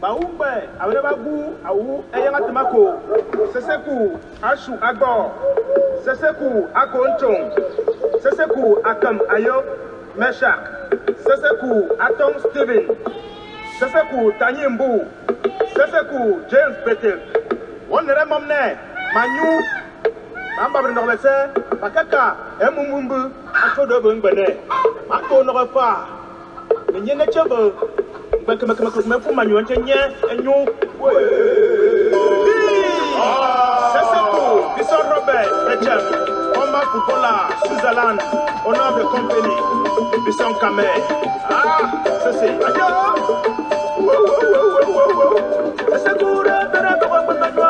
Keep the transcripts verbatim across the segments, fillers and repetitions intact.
Baoube, Abebabu, Aou, Ayatamako, Seseku, Ashu Agbo, Seseku, Akonchong, Seseku, Akam Ayo, Meshak, Seseku, Atom Steven, Seseku, Tanyimbu, Seseku, James Betel, one Remomne, Manu, Mamba Norvese, Makaka, Emumbu, Achodo Bene, Mako Norafa, Minyene Chabo. But come come come from my and you Seseku, Bison Robert, Rachel, Oma Pupola, Switzerland, owner of the company, Bison Kame. Ah, Sese, ayo. Seseku, Seseku,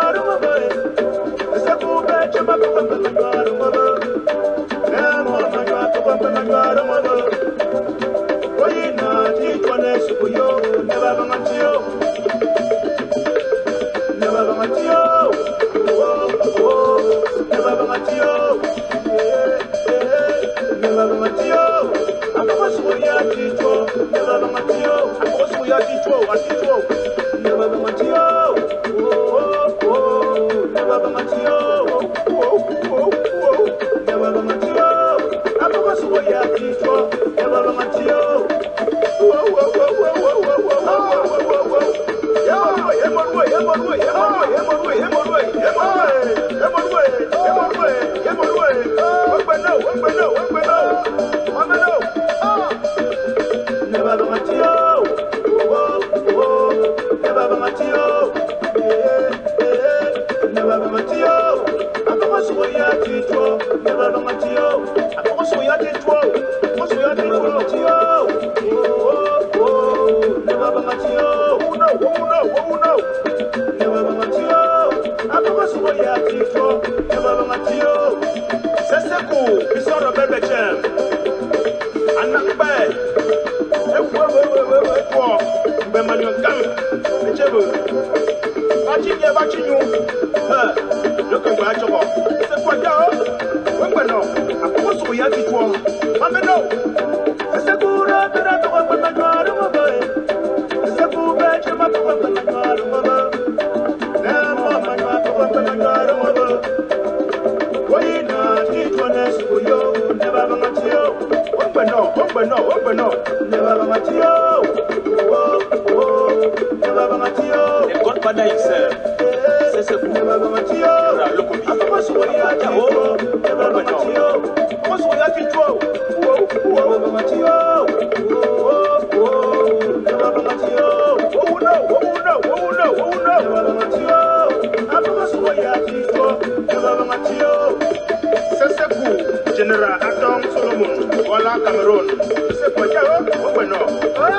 General Atom Solomon, Walla Cameroon. C'est quoi, oh, ben non.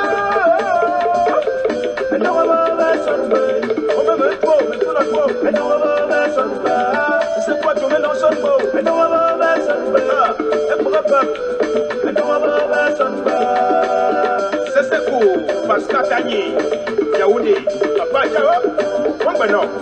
Seseku, Pascal Tani, Yaoundé, Papa Jao, oh, ben non.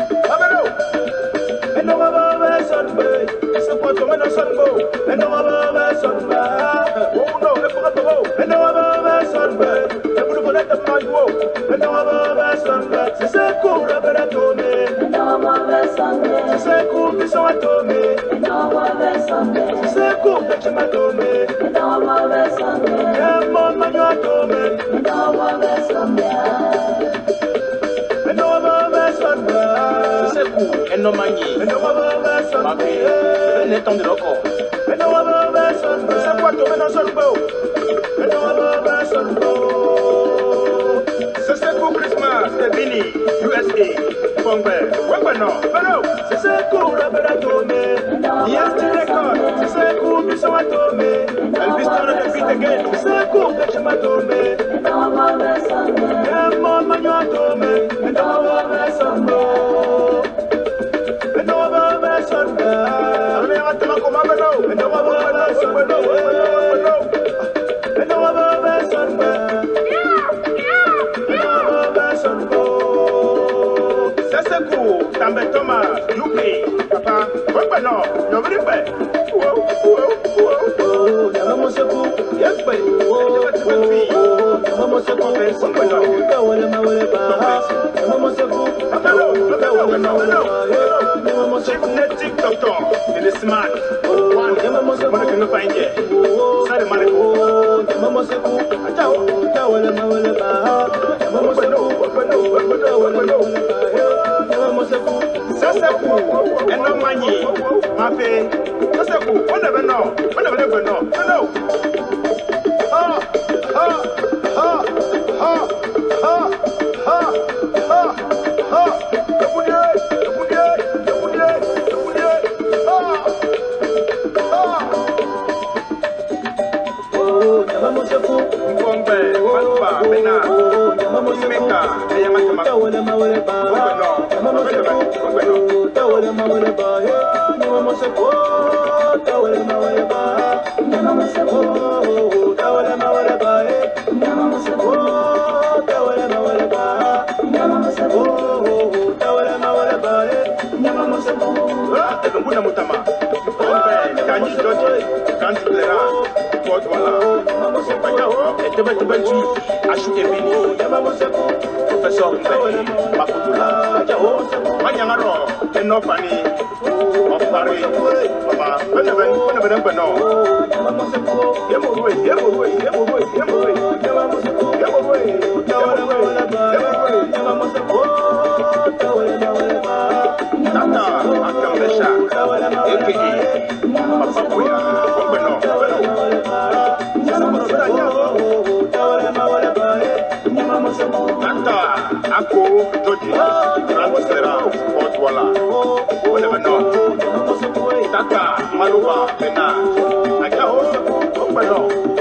Christmas, the Bini, U S A, Bombay, Webano, Bano, Seseku, Raberatome, yes, the record, Seseku, Bisawatome, Elvis started the beat again, Seseku, Bechamatome, Yamon Manuatome, and our Vesongo, and our Vesonga, and our Tamacomabano, and our Vesongo, and our Vesonga. Seseku, Tambe Thomas, U K, Papa, Webano, you're very bad. Whoa, whoa, whoa, Yamamoseku, yes, baby. Yamamoseku, Webano. Chief Doctor in the smart. One, what can you find here? Sorry, Marco. Sasaku, and no money. Happy. Sasaku, whatever no, whatever never know. No. Ha, ha, ha, ha, ha, ha, ha, ha. Professor Makutula, Manyangaro, and no funny of Paris, Mama, whenever, whenever, never know. Yamaway, Yamaway, Yamaway, Yamaway, Yamaway, Tata, Akamesha, A K E, Papapuya, Wambano, Tata, Ako, Joji, Transfera, Potwala, whatever no. Tata, Maluba, Pena, Akaho, Wambano.